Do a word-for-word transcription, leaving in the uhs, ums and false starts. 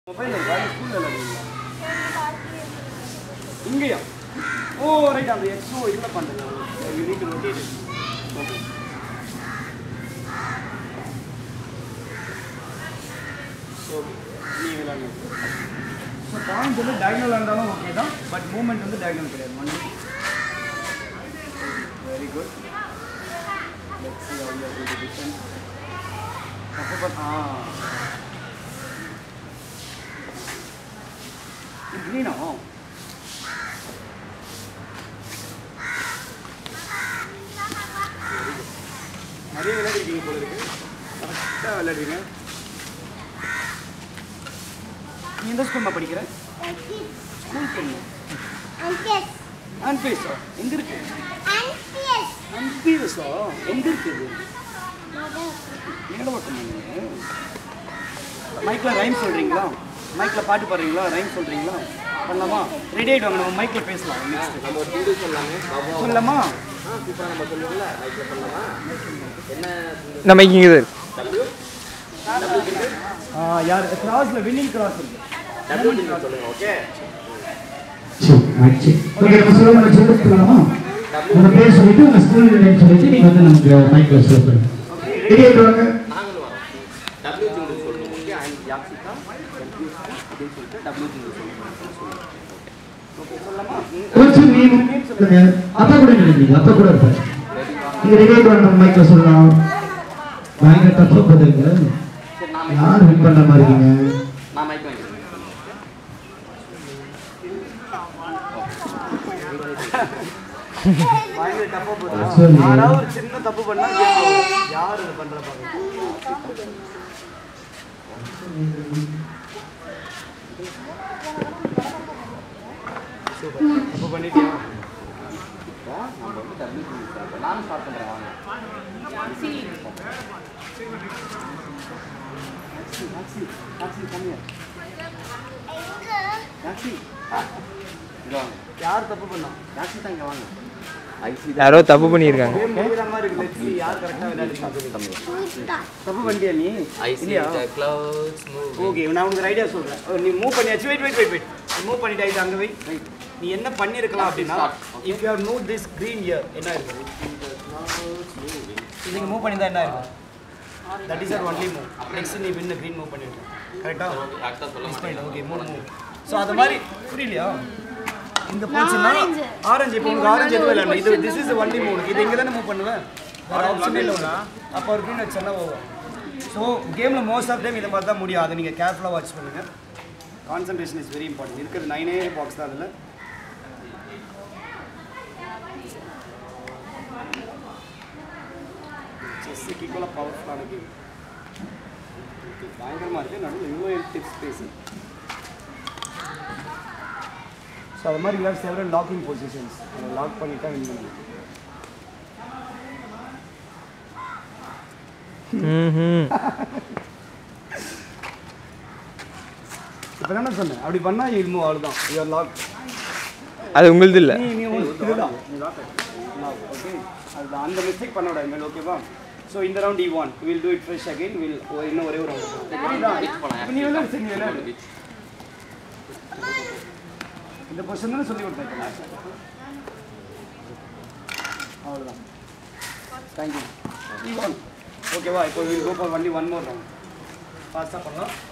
Mobile is very cool. India. Oh, right on the X O is the you need to rotate it. Okay. So, so point is the diagonal and okay, but movement is the diagonal. Very good. Let's see how you are going to defend. Ah. Green now. நிறைய விளையாடிருக்கீங்க போல இருக்கு. கரெக்ட்டா விளையாடுறீங்க. நீ எந்த ஸ்கூல்ல படிக்கிற? School பொண்ணு. Emcees. Emcees. எங்க இருக்கு? Emcees. Emcees. எங்க இருக்கு இது? எங்கட பக்கம் நீங்க? மைக்ல ரைம் சொல்றீங்களா? மைக்ல பாட்டு பாடுறீங்களா? ரைம் சொல்றீங்களா? பண்ணலாமா? ரெடி ஆயிட்டு வாங்க நம்ம மைக்ல பேசலாம். நம்ம ஒரு வீடியோ சொல்லலாமே. சொல்லலாமா? ஆ இப்போ நம்ம சொல்லுவோம்ல மைக்ல பண்ணலாமா? என்ன நம்ம மைக்கிங் இது. W ஆ யார் கிராஸ்ல வின்னிங் கிராஸ் இருக்கு. W நீங்க சொல்லுங்க ஓகே. சரி மைக் செக். ஓகே நம்ம சொல்லுங்க மைக் சொல்லலாமா? நம்ம பேர் சொல்லிட்டு உங்க ஸ்கூல் நேம் சொல்லிட்டு நீங்க வந்து நமக்கு மைக்ல ஷோ பண்ணுங்க. ஓகே ரெடி ஆயிட்டு வாங்க. நாங்களும் வரோம். W ஜிங்க சொல்லுங்க ஓகே. ஐ அம் யாக்ஷிகா. அப்படின்னு சொல்லிட்டு W ஜிங்க சொல்லுங்க. ஓகே சொல்லலாமா? கொஞ்சம் நேம் சொல்லுங்க. அப்பா கூட நில்லுங்க. அப்பா கூட இருப்பாரு. நீங்க ரெடி ஆயிட்டு வாங்க நம்ம மைக்ல சொல்லலாம். வாங்க தப்பு போடுங்க. சரி நான் யார் வின் பண்ண மாதிரி இருக்கீங்க? நான் மைக் வாங்கிக்கிறேன். வாங்க தப்பு போடுங்க. யாரா ஒரு சின்ன தப்பு பண்ணா யார் இது பண்ற பாருங்க. சூப்பர். தப்பு பண்ணிட்டியா? நம்ம வந்து டபுள் பண்ணிட்டோம். நான் ஸ்டார்ட் பண்றேன் வாங்க. சி Axi, Axi, come here. Axi. இதோ யார் தப்பு பண்ணா? Axi தான் இங்க வாங்க. Axi யாரோ தப்பு பண்ணிருக்காங்க. கேக்குற மாதிரி இருக்கு. லெட்ஸ் see யார் கரெக்ட்டா விளையாடுறாங்க. தப்பு பண்ணியா நீ? இல்லையா? The clouds move. ஓகே நான் உங்களுக்கு ஐடியா சொல்றேன். நீ மூவ் பண்ணியாச்சு. Wait wait wait wait. Move பண்ணிட்டு ஐ அங்க வெயிட். நீ என்ன பண்ணிருக்கலாம் அப்படினா if you have moved this green here என்ன இருக்கு? நீங்க மூவ் பண்ணிட்டா என்ன இருக்கும்? That is our only move. Next நீ win the green move பண்ணிட்டு. கரெக்ட்டா? கரெக்ட்டா சொல்ல மாட்டேன். Okay move move. சோ அத மாதிரி புரியலையா? இந்த போச்சுனா ஆரஞ்சு இப்போ உங்களுக்கு ஆரஞ்சு எதுவும் இல்ல. இது this is the only move. இது இங்க தான மூவ் பண்ணுவ. வேற ஆப்ஷன் இல்ல உனக்கு. அப்ப ஒரு green வச்சனா ஓவர். சோ கேம்ல மோஸ்ட் ஆஃப் டைம் இத மாதிரி தான் முடியும். அத நீங்க கேர்ஃபுல்லா வாட்ச் பண்ணுங்க. Concentration is very important. இருக்குது nine A பாக்ஸ் தான் அதுல. Chess equal powerful ஆன கேம். பயங்கரமா இருக்கு. நடுவுல இவ்வளவு டிப்ஸ் பேசி. சோ அது மாதிரி you have several locking positions. அத லாக் பண்ணிட்டா வின் பண்ணலாம். ம்ம். இப்ப என்ன சொன்னேன்? அப்படி பண்ணா you move அவ்வளவுதான். You are locked. அது உங்களுது இல்ல. நீ நீ இதுதான். நீ லாக் லாக் ஓகே. அது அந்த மிஸ்டேக் பண்ண கூடாது. ஓகேவா? So in the round you won. We will do it fresh again. We will இன்னும் ஒரே ஒரு ரவுண்ட். இப்போ நீ விளையாடு சரி விளையாடு. இந்த பொசிஷன் தான் சொல்லி கொடுத்தேன். அவ்வளவுதான். Thank you. You won. ஓகேவா? இப்போ we will go for only one more round. ஃபாஸ்டா பண்ணலாம்.